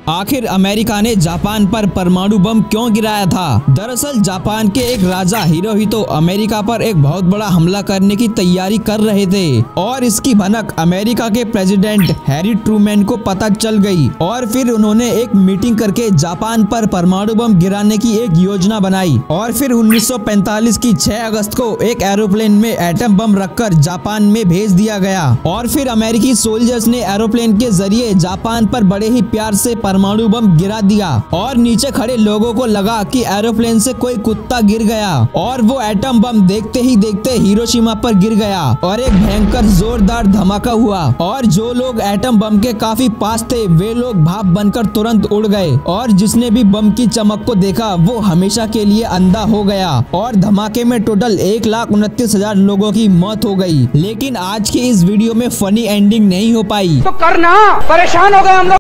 आखिर अमेरिका ने जापान पर परमाणु बम क्यों गिराया था? दरअसल जापान के एक राजा हिरोहितो अमेरिका पर एक बहुत बड़ा हमला करने की तैयारी कर रहे थे और इसकी भनक अमेरिका के प्रेसिडेंट हैरी ट्रूमैन को पता चल गई और फिर उन्होंने एक मीटिंग करके जापान पर परमाणु बम गिराने की एक योजना बनाई और फिर 1945 की 6 अगस्त को एक एरोप्लेन में एटम बम रखकर जापान में भेज दिया गया और फिर अमेरिकी सोल्जर्स ने एरोप्लेन के जरिए जापान पर बड़े ही प्यार से परमाणु बम गिरा दिया और नीचे खड़े लोगों को लगा कि एरोप्लेन से कोई कुत्ता गिर गया और वो एटम बम देखते ही देखते हिरोशिमा पर गिर गया और एक भयंकर जोरदार धमाका हुआ और जो लोग एटम बम के काफी पास थे वे लोग भाप बनकर तुरंत उड़ गए और जिसने भी बम की चमक को देखा वो हमेशा के लिए अंधा हो गया और धमाके में टोटल 1,29,000 लोगों की मौत हो गई। लेकिन आज की इस वीडियो में फनी एंडिंग नहीं हो पाई। तो करना, परेशान हो गए हम लोग।